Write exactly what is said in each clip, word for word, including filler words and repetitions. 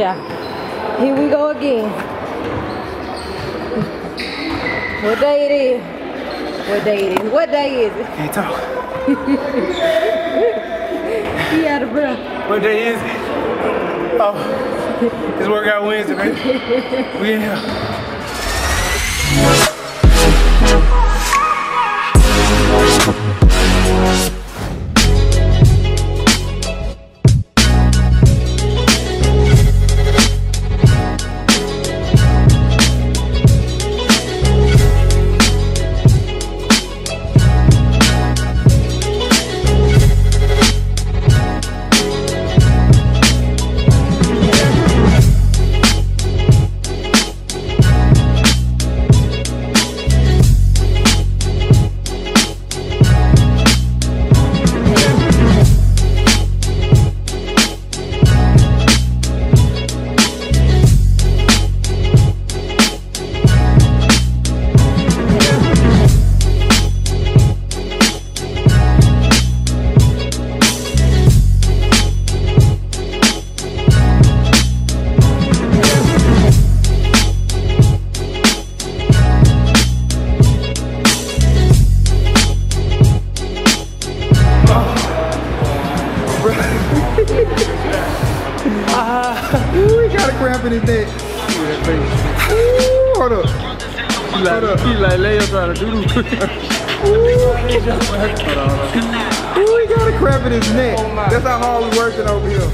Yeah, here we go again. What day it is? What day it is? What day is it? Can't talk. He out of breath. What day is it? Oh, it's Workout Wednesday, baby. We in here. Ooh, he got a cramp in his neck. Ooh, hold up. He like, hold up. He like Leo trying to do this. Ooh, he got a cramp in his neck. That's how hard we working over here.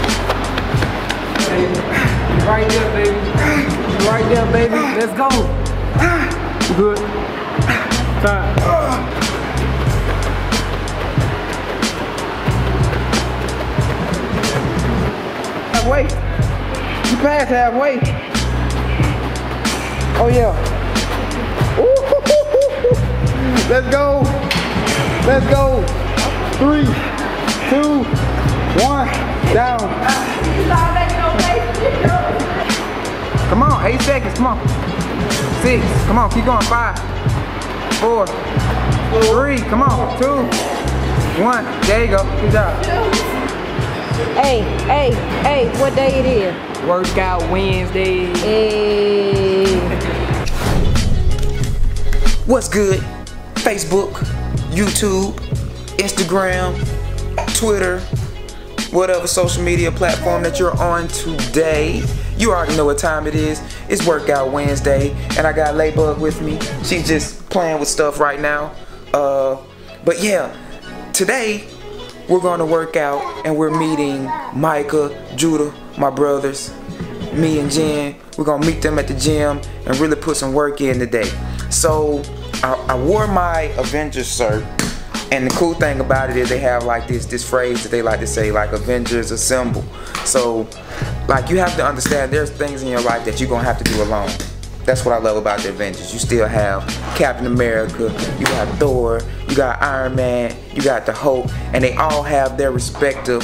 Right there, baby. Right there, baby. Let's go. You good? Time. Halfway. You passed halfway. Oh yeah. Ooh. Let's go. Let's go. Three, two, one, down. Come on, eight seconds, come on. Six, come on, keep going. Five, four, three, come on. Two, one. There you go. Good job. Hey, hey, hey, what day it is? Workout Wednesday. Hey. What's good? Facebook, YouTube, Instagram, Twitter, whatever social media platform that you're on today. You already know what time it is. It's Workout Wednesday, and I got Laybug with me. She's just playing with stuff right now. Uh, but yeah, today we're going to work out, and we're meeting Micah, Judah, my brothers, me and Jen. We're going to meet them at the gym and really put some work in today. So I, I wore my Avengers shirt, and the cool thing about it is they have like this this phrase that they like to say, like Avengers assemble. So like you have to understand there's things in your life that you're going to have to do alone. That's what I love about the Avengers. You still have Captain America, you got Thor, you got Iron Man, you got the Hulk, and they all have their respective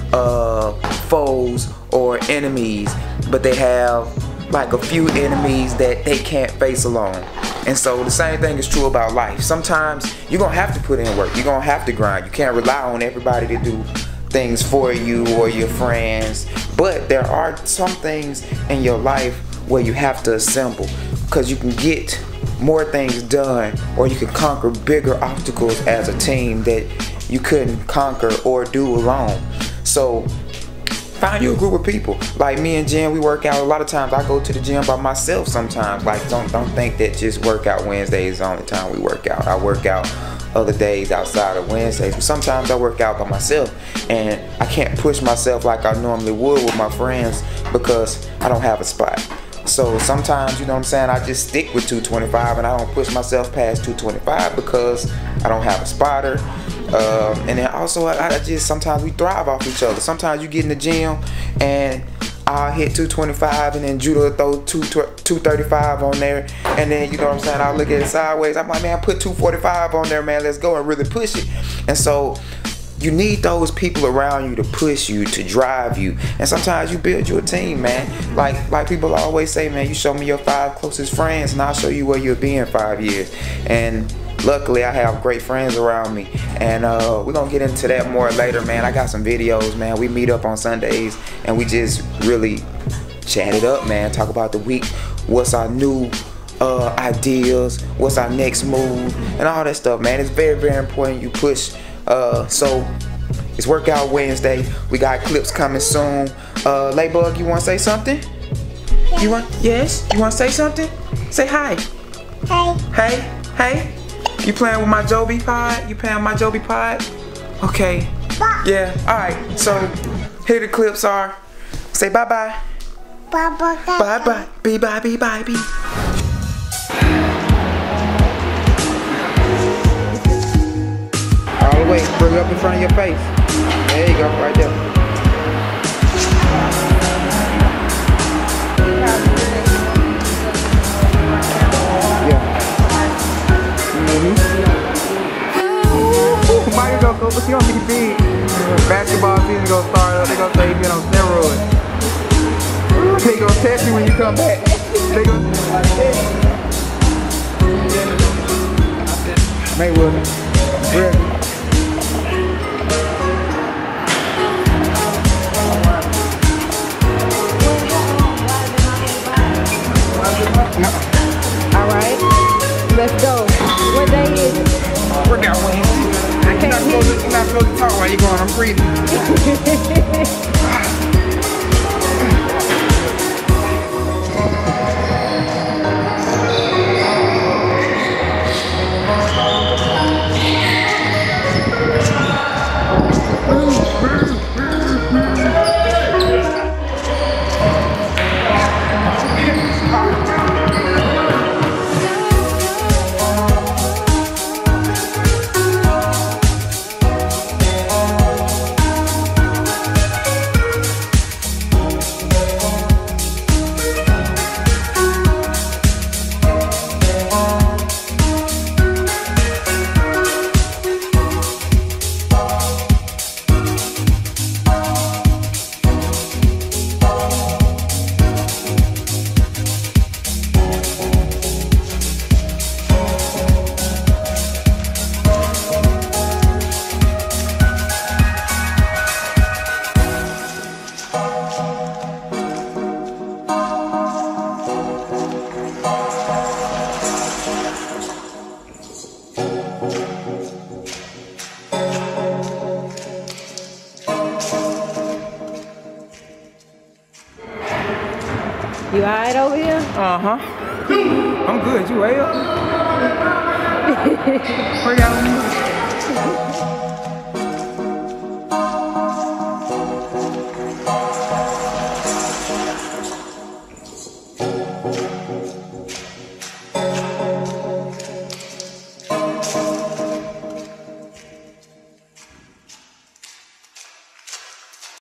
uh, foes or enemies, but they have like a few enemies that they can't face alone. And so the same thing is true about life. Sometimes you're gonna have to put in work, you're gonna have to grind. You can't rely on everybody to do things for you or your friends, but there are some things in your life where you have to assemble, because you can get more things done, or you can conquer bigger obstacles as a team that you couldn't conquer or do alone. So find you a group of people. Like me and Jen, we work out. A lot of times I go to the gym by myself sometimes. Like don't don't think that just Workout Wednesday is the only time we work out. I work out other days outside of Wednesdays, but sometimes I work out by myself, and I can't push myself like I normally would with my friends because I don't have a spot. So sometimes, you know what I'm saying, I just stick with two twenty-five and I don't push myself past two twenty-five because I don't have a spotter. Um, and then also I, I just, sometimes we thrive off each other. Sometimes you get in the gym and I'll hit two twenty-five and then Judah will throw two thirty-five on there, and then, you know what I'm saying, I'll look at it sideways. I'm like, man, put two forty-five on there, man, let's go, and really push it. And so you need those people around you to push you, to drive you. And sometimes you build you a team, man. Like like people always say, man, you show me your five closest friends and I'll show you where you'll be in five years. And luckily I have great friends around me, and uh, we're gonna get into that more later, man. I got some videos, man. We meet up on Sundays and we just really chat it up, man. Talk about the week. What's our new uh, ideas? What's our next move? And all that stuff, man. It's very, very important you push. Uh, so it's Workout Wednesday. We got clips coming soon. Uh, Laybug, you want to say something? You want? Yes. You want to say something? Say hi. Hey. Hey. Hey. You playing with my Joby Pod? You playing with my Joby Pod? Okay. Bye. Yeah. All right. So here the clips are. Say bye bye. Bye bye. Bye bye. Be bye. Be bye. Be. All the way. Bring it up in front of your face. There you go. Right there. Michael gonna go, but he gonna be big. Basketball season gonna start up. They gonna say he been on steroids. They gonna test you when you come back. They gonna Mayweather. Ready. All right, let's go. What day is it? Workout Wednesday. You're not supposed to, you're not supposed to talk while you're going. I'm breathing. You alright over here? Uh-huh. I'm good. You well? Workout.